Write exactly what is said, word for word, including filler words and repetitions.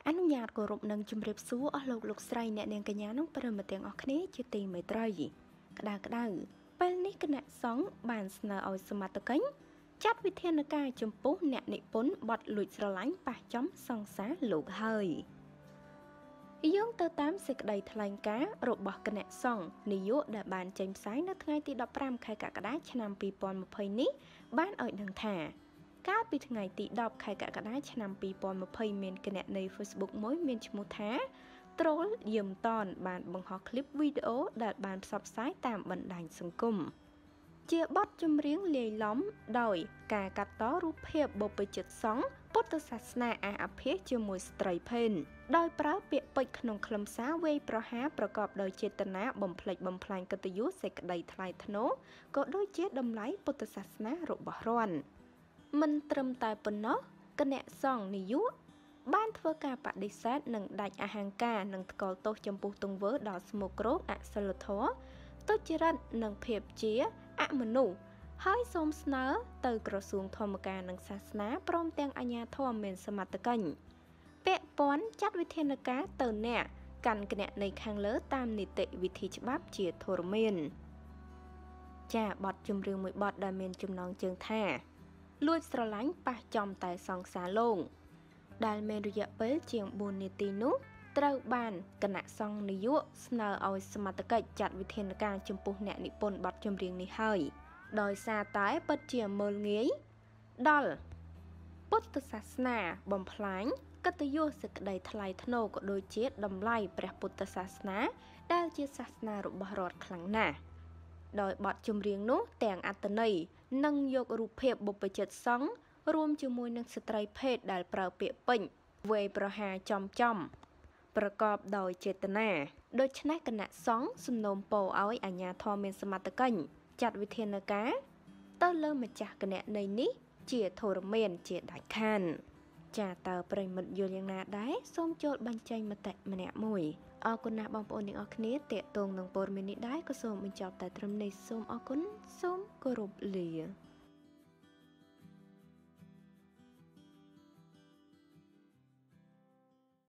អនុញ្ញាតគោរពនឹងជំរាបសួរអស់លោកលោកស្រីអ្នកនាងកញ្ញានិងប្រិយមិត្តទាំងអស់គ្នាជាទីមេត្រីក្តៅក្តៅពេលនេះគណៈសង្ឃបានស្នើឲ្យសមត្ថកិច្ចចាត់វិធានការចំពោះអ្នកនិពន្ធបទលួចស្រឡាញ់ប៉ះចំសង្សារលោកហើយយោងទៅតាមសេចក្តីថ្លែងការណ៍របស់គណៈសង្ឃនាយកដែលបានចេញផ្សាយនៅថ្ងៃទីដប់ប្រាំខែកក្កដាឆ្នាំពីរពាន់ម្ភៃនេះបានឲ្យដឹងថាកាលពីថ្ងៃទីដប់ខែកក្កដាឆ្នាំពីរពាន់ម្ភៃមានគណនី Facebook មួយមានឈ្មោះថា Troll យឹមតនបានបង្ហោះคลิปវីដេអូដែលបានផ្សព្វផ្សាយតាមបណ្ដាញសង្គមជាបទចម្រៀងលាយឡំដោយការកាត់តរូបភាពបុព្វជិតសង្ឃពុទ្ធសាសនាអាអភិសជាមួយស្ត្រីភេទដោយប្រើពាក្យពេចន៍ក្នុងខ្លឹមសារវេយប្រហារប្រកបដោយចេតនាបំផ្លិចបំផ្លាញកិត្តិយសសេចក្តីថ្លៃថ្នូរក៏ដូចជាតម្លៃពុទ្ធសាសនារបស់រនមិនត្រឹមតែប៉ុណ្ណោះគណៈសង្ឃនាយកបានធ្វើការបដិសេធនិងដាច់អហង្ការនិងថ្កោលទោសចំពោះទង្វើដ៏ស្មោកគ្រោកអសិលធម៌ទុច្ចរិតនិងភាពជាអមនុស្សហើយសូមស្នើទៅក្រសួងធម្មការនិងសាសនាព្រមទាំងអាជ្ញាធរមានសមត្ថកិច្ចពាក់ព័ន្ធចាត់វិធានការទៅអ្នកកាន់គណនីខាងលើតាមនីតិវិធីច្បាប់ជាធរមានចាបទចម្រៀងមួយបទដែលមានចំណងជើងថាលួចស្រឡាញ់ប៉ះចំតែសង្សារលោកដែលមានរយៈពេលជាងបួននាទីនោះត្រូវបានគណៈសង្ឃនាយកស្នើឲ្យសមត្ថកិច្ចចាត់វិធានការចំពោះអ្នកនិពន្ធបទចម្រៀងនេះហើយដោយសារតែពិតជាមើលងាយដល់ពុទ្ធសាសនាបំផ្លាញកិត្តិយសសេចក្តីថ្លៃថ្នូរក៏ដូចជាតម្លៃព្រះពុទ្ធសាសនាដែលជាសាសនារបស់រដ្ឋខ្លាំងណាស់ដោយបទចម្រៀងនោះទាំងអត្ថន័យនិងយករូបភាពបុព្វជិតសង្ឃរួមជាមួយនឹងស្ត្រីភេទដែលប្រើពាក្យពេញន៍វេយប្រហារចំចំប្រកបដោយចេតនាដូច្នេះគណៈសង្ឃសំណូមពរឲ្យអាជ្ញាធរមានសមត្ថកិច្ចចាត់វិធានការទៅលើម្ចាស់គណនីនេះជាធរមានជាដាច់ខាតចាតើប្រិមិត្តយល់យ៉ាងណាដែរសូមចូលបញ្ចេញមតិម្នាក់មួយអរគុណណាស់បងប្អូនទាំងអស់គ្នាតេតងនឹងព័ត៌មាននេះដែរក៏សូមបញ្ចប់តែត្រឹមនេះសូមអរគុណសូមគោរពលា